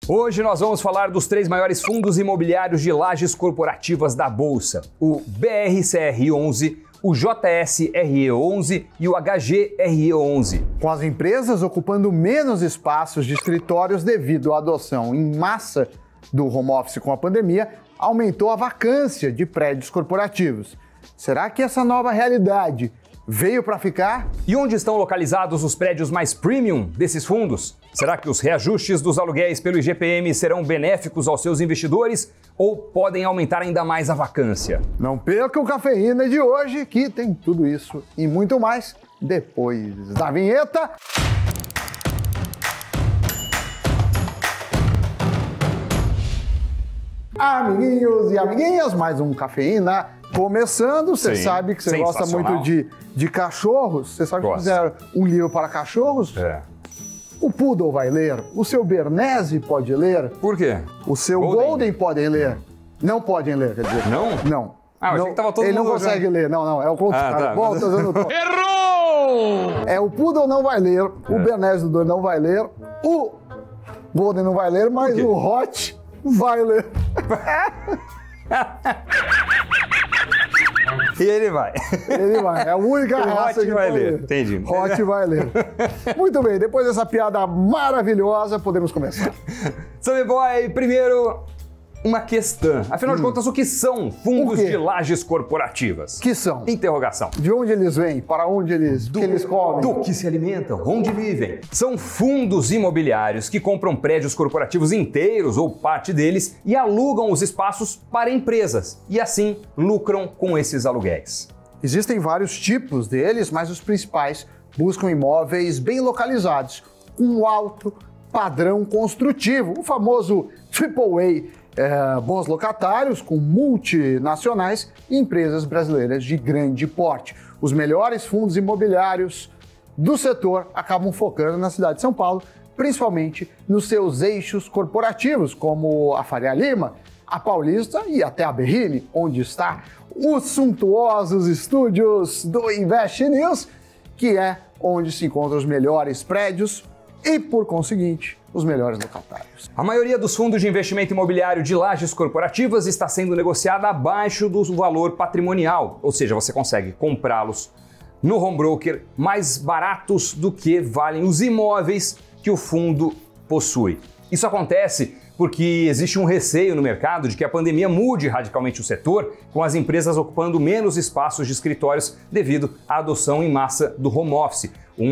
Hoje nós vamos falar dos 3 maiores fundos imobiliários de lajes corporativas da Bolsa: o BRCR11, o JSRE11 e o HGRE11. Com as empresas ocupando menos espaços de escritórios devido à adoção em massa do home office com a pandemia, aumentou a vacância de prédios corporativos. Será que essa nova realidade veio para ficar? E onde estão localizados os prédios mais premium desses fundos? Será que os reajustes dos aluguéis pelo IGPM serão benéficos aos seus investidores ou podem aumentar ainda mais a vacância? Não perca o Cafeína de hoje, que tem tudo isso e muito mais depois da vinheta. Amiguinhos e amiguinhas, mais um Cafeína começando. Você sabe que você gosta muito de cachorros. Você sabe que fizeram um livro para cachorros? É. O Poodle vai ler, o seu Bernese pode ler. Por quê? O seu Golden podem ler. Não podem ler, quer dizer. Não? Não. Ah, eu achei que tava todo ele mundo não consegue ler, não, é o contrário. Tá. Bom, tô dando tom. Errou! O Poodle não vai ler, o Bernese do não vai ler, o Golden não vai ler, mas o Hot vai ler. E ele vai. Ele vai. É a única raça que vai ler. Entendi. Hot vai ler. Muito bem, depois dessa piada maravilhosa, podemos começar. Sammy Boy, primeiro, uma questão. Afinal de contas, o que são fundos de lajes corporativas? Que são? Interrogação. De onde eles vêm? Para onde eles, que eles comem? Do que se alimentam? Onde vivem? São fundos imobiliários que compram prédios corporativos inteiros ou parte deles e alugam os espaços para empresas e assim lucram com esses aluguéis. Existem vários tipos deles, mas os principais buscam imóveis bem localizados, com alto padrão construtivo, o famoso AAA. Bons locatários com multinacionais e empresas brasileiras de grande porte. Os melhores fundos imobiliários do setor acabam focando na cidade de São Paulo, principalmente nos seus eixos corporativos, como a Faria Lima, a Paulista e até a Berrini, onde está os suntuosos estúdios do Invest News, que é onde se encontram os melhores prédios e, por conseguinte, os melhores locatários. A maioria dos fundos de investimento imobiliário de lajes corporativas está sendo negociada abaixo do valor patrimonial, ou seja, você consegue comprá-los no home broker mais baratos do que valem os imóveis que o fundo possui. Isso acontece porque existe um receio no mercado de que a pandemia mude radicalmente o setor, com as empresas ocupando menos espaços de escritórios devido à adoção em massa do home office.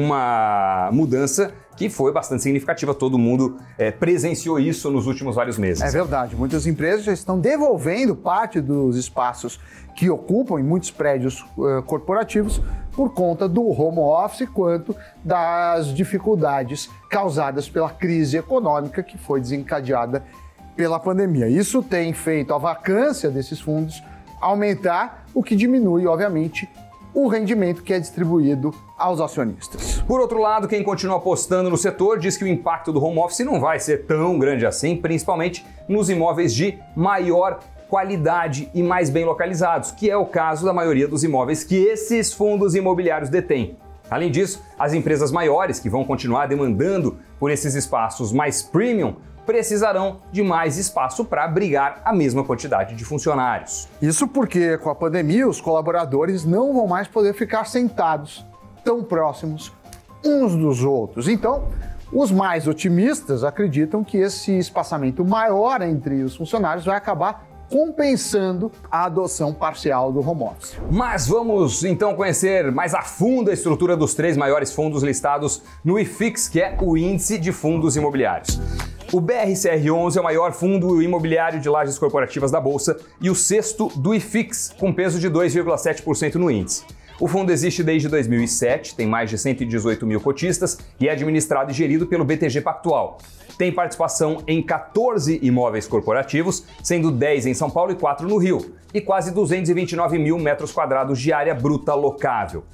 Uma mudança que foi bastante significativa, todo mundo presenciou isso nos últimos vários meses. É verdade, muitas empresas já estão devolvendo parte dos espaços que ocupam em muitos prédios corporativos por conta do home office, quanto das dificuldades causadas pela crise econômica que foi desencadeada pela pandemia. Isso tem feito a vacância desses fundos aumentar, o que diminui, obviamente, o rendimento que é distribuído aos acionistas. Por outro lado, quem continua apostando no setor diz que o impacto do home office não vai ser tão grande assim, principalmente nos imóveis de maior qualidade e mais bem localizados, que é o caso da maioria dos imóveis que esses fundos imobiliários detêm. Além disso, as empresas maiores, que vão continuar demandando por esses espaços mais premium, precisarão de mais espaço para abrigar a mesma quantidade de funcionários. Isso porque, com a pandemia, os colaboradores não vão mais poder ficar sentados tão próximos uns dos outros. Então, os mais otimistas acreditam que esse espaçamento maior entre os funcionários vai acabar compensando a adoção parcial do home office. Mas vamos então conhecer mais a fundo a estrutura dos 3 maiores fundos listados no IFIX, que é o Índice de Fundos Imobiliários. O BRCR11 é o maior fundo imobiliário de lajes corporativas da Bolsa e o 6º do IFIX, com peso de 2,7% no índice. O fundo existe desde 2007, tem mais de 118 mil cotistas e é administrado e gerido pelo BTG Pactual. Tem participação em 14 imóveis corporativos, sendo 10 em São Paulo e 4 no Rio, e quase 229 mil metros quadrados de área bruta locável.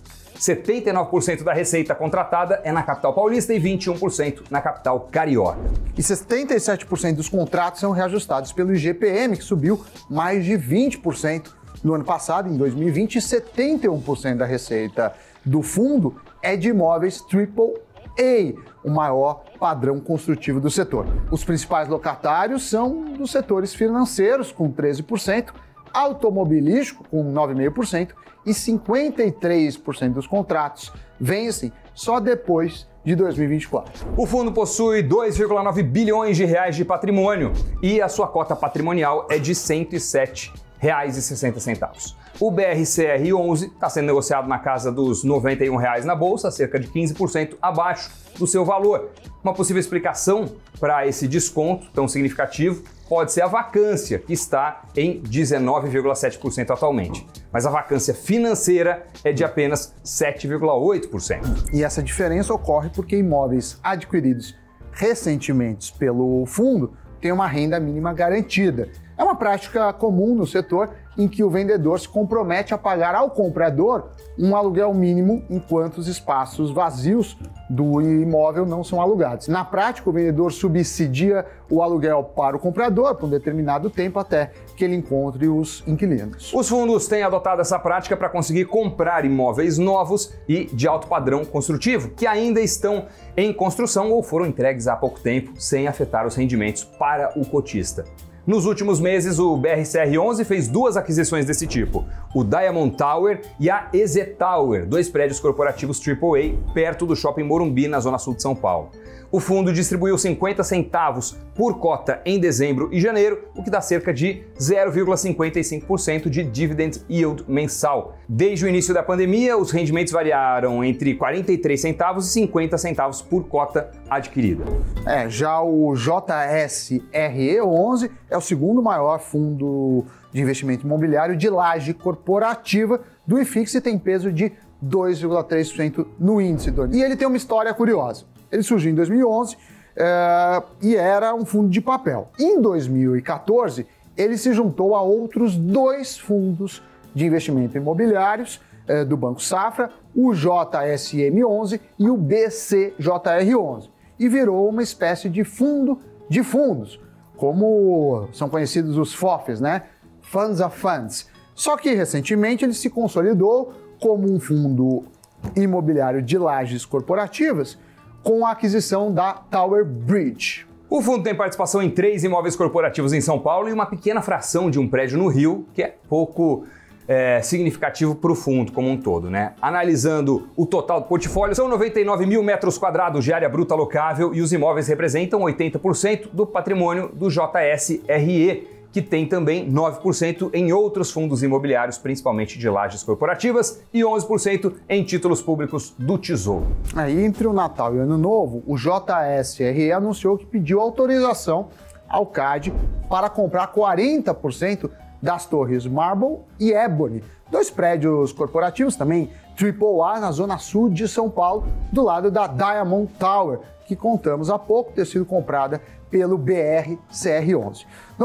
79% da receita contratada é na capital paulista e 21% na capital carioca. E 77% dos contratos são reajustados pelo IGPM, que subiu mais de 20% no ano passado. Em 2020, 71% da receita do fundo é de imóveis o maior padrão construtivo do setor. Os principais locatários são dos setores financeiros, com 13%, automobilístico, com 9,5%, e 53% dos contratos vencem só depois de 2024. O fundo possui 2,9 bilhões de reais de patrimônio e a sua cota patrimonial é de R$ 107,60. O BRCR11 está sendo negociado na casa dos R$ 91 na bolsa, cerca de 15% abaixo do seu valor. Uma possível explicação para esse desconto tão significativo pode ser a vacância, que está em 19,7% atualmente. Mas a vacância financeira é de apenas 7,8%. E essa diferença ocorre porque imóveis adquiridos recentemente pelo fundo têm uma renda mínima garantida. É uma prática comum no setor em que o vendedor se compromete a pagar ao comprador um aluguel mínimo enquanto os espaços vazios do imóvel não são alugados. Na prática, o vendedor subsidia o aluguel para o comprador por um determinado tempo até que ele encontre os inquilinos. Os fundos têm adotado essa prática para conseguir comprar imóveis novos e de alto padrão construtivo, que ainda estão em construção ou foram entregues há pouco tempo, sem afetar os rendimentos para o cotista. Nos últimos meses, o BRCR11 fez duas aquisições desse tipo, o Diamond Tower e a EZ Tower, dois prédios corporativos AAA perto do Shopping Morumbi, na zona sul de São Paulo. O fundo distribuiu 50 centavos por cota em dezembro e janeiro, o que dá cerca de 0,55% de dividend yield mensal. Desde o início da pandemia, os rendimentos variaram entre 43 centavos e 50 centavos por cota adquirida. Já o JSRE11 é o segundo maior fundo de investimento imobiliário de laje corporativa do IFIX e tem peso de 2,3% no índice. E ele tem uma história curiosa. Ele surgiu em 2011 e era um fundo de papel. Em 2014, ele se juntou a outros dois fundos de investimento imobiliários do Banco Safra, o JSM11 e o BCJR11, e virou uma espécie de fundo de fundos, como são conhecidos os FOFs, né? Funds of Funds. Só que recentemente ele se consolidou como um fundo imobiliário de lajes corporativas, com a aquisição da Tower Bridge. O fundo tem participação em 3 imóveis corporativos em São Paulo e uma pequena fração de um prédio no Rio, que é pouco significativo para o fundo como um todo, né? Analisando o total do portfólio, são 99 mil metros quadrados de área bruta locável e os imóveis representam 80% do patrimônio do JSRE, que tem também 9% em outros fundos imobiliários, principalmente de lajes corporativas, e 11% em títulos públicos do Tesouro. Entre o Natal e o Ano Novo, o JSRE anunciou que pediu autorização ao CAD para comprar 40% das torres Marble e Ebony, dois prédios corporativos também AAA na zona sul de São Paulo, do lado da Diamond Tower, que contamos há pouco ter sido comprada pelo BRCR11.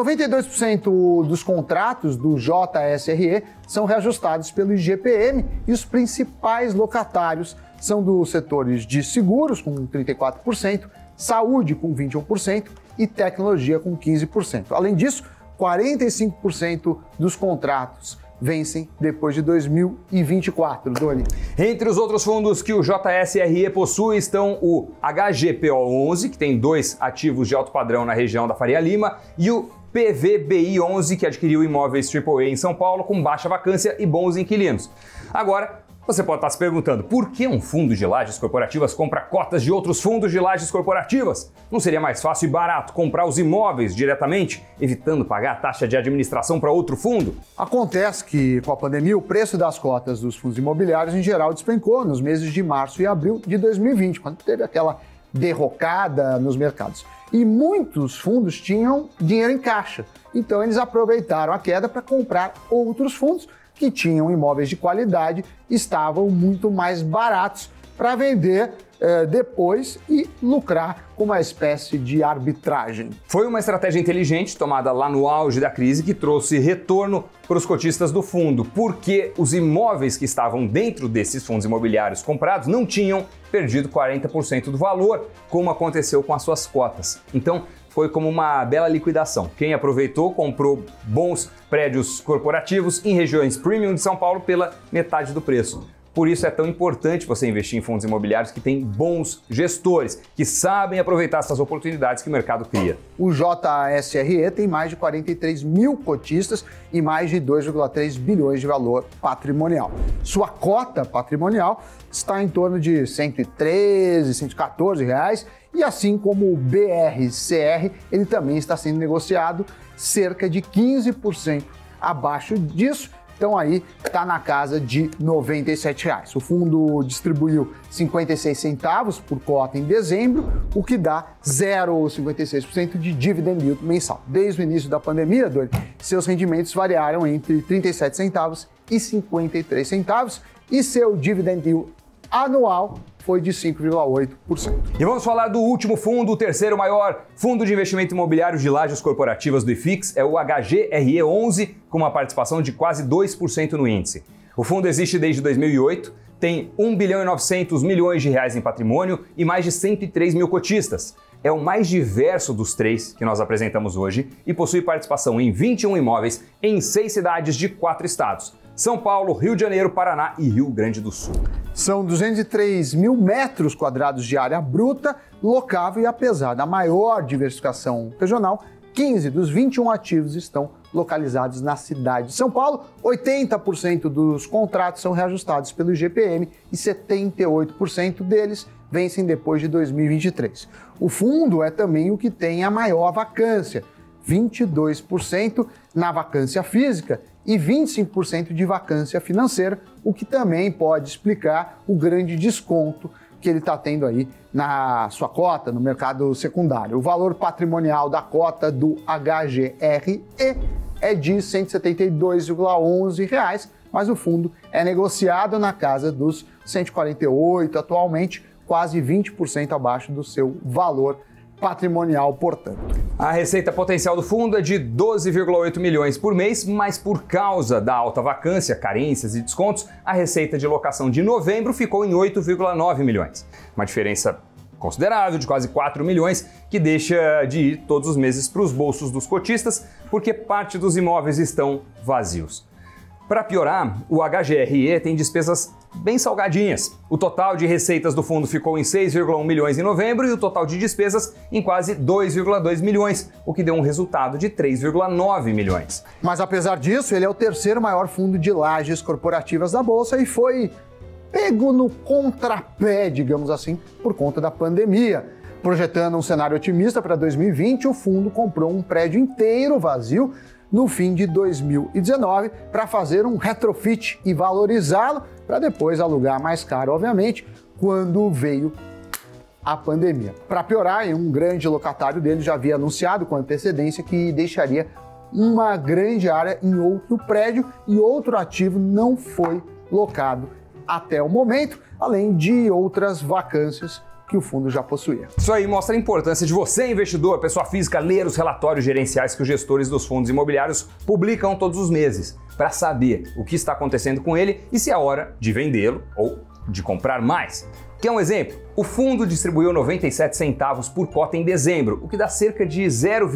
92% dos contratos do JSRE são reajustados pelo IGPM e os principais locatários são dos setores de seguros, com 34%, saúde, com 21% e tecnologia, com 15%. Além disso, 45% dos contratos vencem depois de 2024, Doni. Entre os outros fundos que o JSRE possui estão o HGPO11, que tem 2 ativos de alto padrão na região da Faria Lima, e o PVBI11, que adquiriu imóveis AAA em São Paulo com baixa vacância e bons inquilinos. Agora, você pode estar se perguntando, por que um fundo de lajes corporativas compra cotas de outros fundos de lajes corporativas? Não seria mais fácil e barato comprar os imóveis diretamente, evitando pagar a taxa de administração para outro fundo? Acontece que, com a pandemia, o preço das cotas dos fundos imobiliários em geral despencou nos meses de março e abril de 2020, quando teve aquela derrocada nos mercados. E muitos fundos tinham dinheiro em caixa, então eles aproveitaram a queda para comprar outros fundos que tinham imóveis de qualidade, estavam muito mais baratos para vender depois e lucrar com uma espécie de arbitragem. Foi uma estratégia inteligente tomada lá no auge da crise que trouxe retorno para os cotistas do fundo, porque os imóveis que estavam dentro desses fundos imobiliários comprados não tinham perdido 40% do valor, como aconteceu com as suas cotas. Então, foi como uma bela liquidação. Quem aproveitou comprou bons prédios corporativos em regiões premium de São Paulo pela metade do preço. Por isso é tão importante você investir em fundos imobiliários que têm bons gestores, que sabem aproveitar essas oportunidades que o mercado cria. O JSRE tem mais de 43 mil cotistas e mais de 2,3 bilhões de valor patrimonial. Sua cota patrimonial está em torno de 113, 114 reais, e assim como o BRCR, ele também está sendo negociado cerca de 15% abaixo disso. Então aí está na casa de R$ 97. O fundo distribuiu 56 centavos por cota em dezembro, o que dá 0,56% de dividend yield mensal. Desde o início da pandemia, seus rendimentos variaram entre 37 centavos e 53 centavos e seu dividend yield anual foi de 5,8%. E vamos falar do último fundo, o terceiro maior fundo de investimento imobiliário de lajes corporativas do IFIX, é o HGRE11, com uma participação de quase 2% no índice. O fundo existe desde 2008, tem 1 bilhão e 900 milhões de reais em patrimônio e mais de 103 mil cotistas. É o mais diverso dos três que nós apresentamos hoje e possui participação em 21 imóveis em 6 cidades de 4 estados: São Paulo, Rio de Janeiro, Paraná e Rio Grande do Sul. São 203 mil metros quadrados de área bruta, locável, e apesar da maior diversificação regional, 15 dos 21 ativos estão localizados na cidade de São Paulo. 80% dos contratos são reajustados pelo IGPM e 78% deles vencem depois de 2023. O fundo é também o que tem a maior vacância, 22% na vacância física e 25% de vacância financeira, o que também pode explicar o grande desconto que ele está tendo aí na sua cota no mercado secundário. O valor patrimonial da cota do HGRE é de R$ 172,11, mas o fundo é negociado na casa dos 148 atualmente, quase 20% abaixo do seu valor patrimonial, portanto. A receita potencial do fundo é de 12,8 milhões por mês, mas por causa da alta vacância, carências e descontos, a receita de locação de novembro ficou em 8,9 milhões. Uma diferença considerável de quase 4 milhões, que deixa de ir todos os meses para os bolsos dos cotistas, porque parte dos imóveis estão vazios. Para piorar, o HGRE tem despesas bem salgadinhas. O total de receitas do fundo ficou em 6,1 milhões em novembro e o total de despesas em quase 2,2 milhões, o que deu um resultado de 3,9 milhões. Mas apesar disso, ele é o terceiro maior fundo de lajes corporativas da Bolsa e foi pego no contrapé, digamos assim, por conta da pandemia. Projetando um cenário otimista para 2020, o fundo comprou um prédio inteiro vazio no fim de 2019 para fazer um retrofit e valorizá-lo para depois alugar mais caro, obviamente, quando veio a pandemia. Para piorar, um grande locatário dele já havia anunciado com antecedência que deixaria uma grande área em outro prédio e outro ativo não foi locado até o momento, além de outras vacâncias que o fundo já possuía. Isso aí mostra a importância de você, investidor, pessoa física, ler os relatórios gerenciais que os gestores dos fundos imobiliários publicam todos os meses, para saber o que está acontecendo com ele e se é hora de vendê-lo ou de comprar mais. Quer um exemplo? O fundo distribuiu 97 centavos por cota em dezembro, o que dá cerca de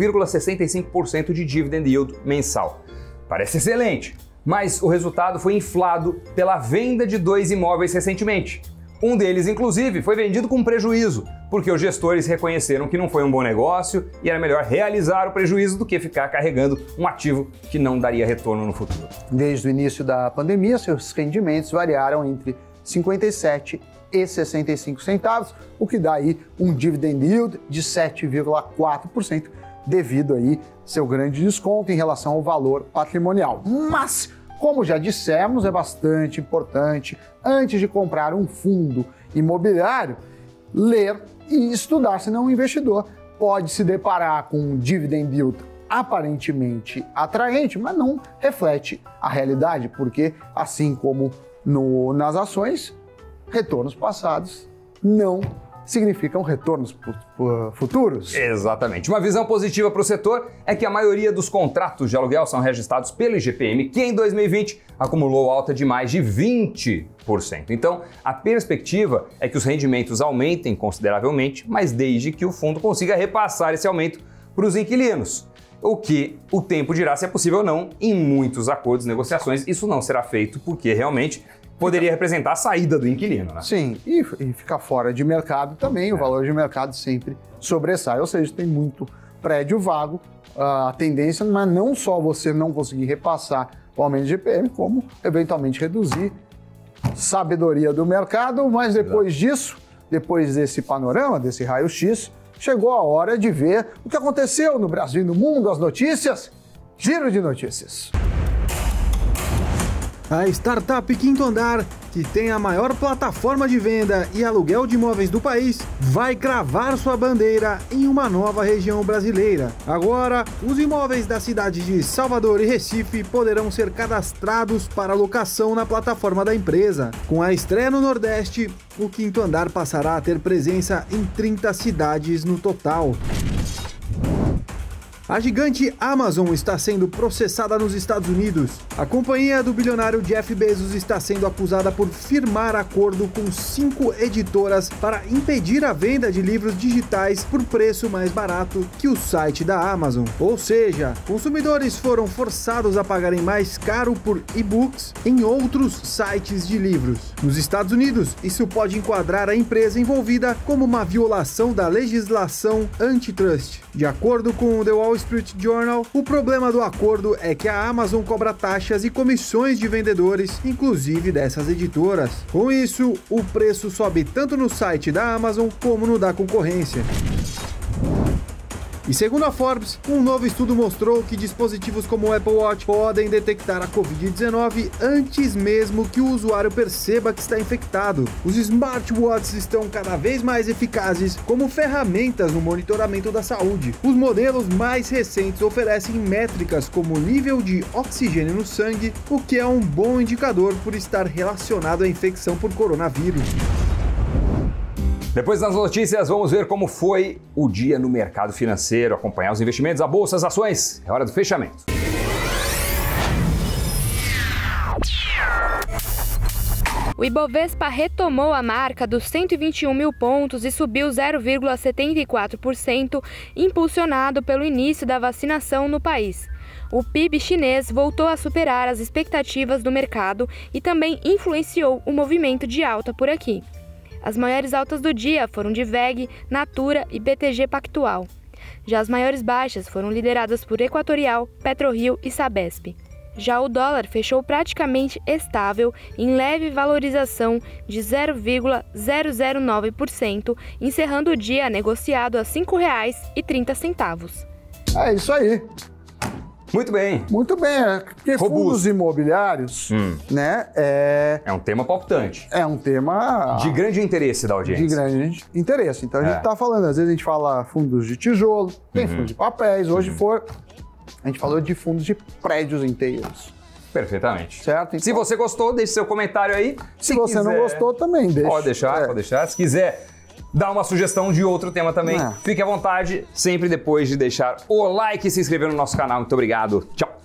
0,65% de dividend yield mensal. Parece excelente, mas o resultado foi inflado pela venda de 2 imóveis recentemente. Um deles, inclusive, foi vendido com prejuízo, porque os gestores reconheceram que não foi um bom negócio e era melhor realizar o prejuízo do que ficar carregando um ativo que não daria retorno no futuro. Desde o início da pandemia, seus rendimentos variaram entre 57 e 65 centavos, o que dá aí um dividend yield de 7,4%, devido aí seu grande desconto em relação ao valor patrimonial. Mas, como já dissemos, é bastante importante, antes de comprar um fundo imobiliário, ler e estudar, senão o investidor pode se deparar com um dividend yield aparentemente atraente, mas não reflete a realidade, porque, assim como nas ações, retornos passados não significam retornos futuros. Exatamente. Uma visão positiva para o setor é que a maioria dos contratos de aluguel são registrados pelo IGPM, que em 2020 acumulou alta de mais de 20%. Então, a perspectiva é que os rendimentos aumentem consideravelmente, mas desde que o fundo consiga repassar esse aumento para os inquilinos. O que o tempo dirá se é possível ou não. Em muitos acordos e negociações isso não será feito porque realmente poderia representar a saída do inquilino, né? Sim, e ficar fora de mercado também, o valor de mercado sempre sobressai, ou seja, tem muito prédio vago, a tendência não é não só você não conseguir repassar o aumento de IGPM, como eventualmente reduzir sabedoria do mercado, mas depois disso, depois desse panorama, desse raio-x, chegou a hora de ver o que aconteceu no Brasil e no mundo, as notícias, giro de notícias. A startup Quinto Andar, que tem a maior plataforma de venda e aluguel de imóveis do país, vai cravar sua bandeira em uma nova região brasileira. Agora, os imóveis da cidade de Salvador e Recife poderão ser cadastrados para locação na plataforma da empresa. Com a estreia no Nordeste, o Quinto Andar passará a ter presença em 30 cidades no total. A gigante Amazon está sendo processada nos Estados Unidos. A companhia do bilionário Jeff Bezos está sendo acusada por firmar acordo com 5 editoras para impedir a venda de livros digitais por preço mais barato que o site da Amazon. Ou seja, consumidores foram forçados a pagarem mais caro por e-books em outros sites de livros. Nos Estados Unidos, isso pode enquadrar a empresa envolvida como uma violação da legislação antitrust. De acordo com o The Wall Street Journal, o problema do acordo é que a Amazon cobra taxas e comissões de vendedores, inclusive dessas editoras. Com isso, o preço sobe tanto no site da Amazon como no da concorrência. E segundo a Forbes, um novo estudo mostrou que dispositivos como o Apple Watch podem detectar a Covid-19 antes mesmo que o usuário perceba que está infectado. Os smartwatches estão cada vez mais eficazes como ferramentas no monitoramento da saúde. Os modelos mais recentes oferecem métricas como nível de oxigênio no sangue, o que é um bom indicador por estar relacionado à infecção por coronavírus. Depois das notícias, vamos ver como foi o dia no mercado financeiro, acompanhar os investimentos, a bolsa, as ações. É hora do fechamento. O Ibovespa retomou a marca dos 121 mil pontos e subiu 0,74%, impulsionado pelo início da vacinação no país. O PIB chinês voltou a superar as expectativas do mercado e também influenciou o movimento de alta por aqui. As maiores altas do dia foram de WEG, Natura e BTG Pactual. Já as maiores baixas foram lideradas por Equatorial, PetroRio e Sabesp. Já o dólar fechou praticamente estável, em leve valorização de 0,009%, encerrando o dia negociado a R$ 5,30. É isso aí. Muito bem. Muito bem, porque fundos imobiliários, né, é um tema palpitante. é um tema De grande interesse da audiência. de grande interesse. Então a gente está falando, às vezes a gente fala fundos de tijolo, tem fundos de papéis, hoje a gente falou de fundos de prédios inteiros. Perfeitamente. Certo? Então, Se você gostou, deixe seu comentário aí. se você não gostou, também deixa. Pode deixar, pode deixar. Se quiser dar uma sugestão de outro tema também, fique à vontade, sempre depois de deixar o like e se inscrever no nosso canal. Muito obrigado. Tchau.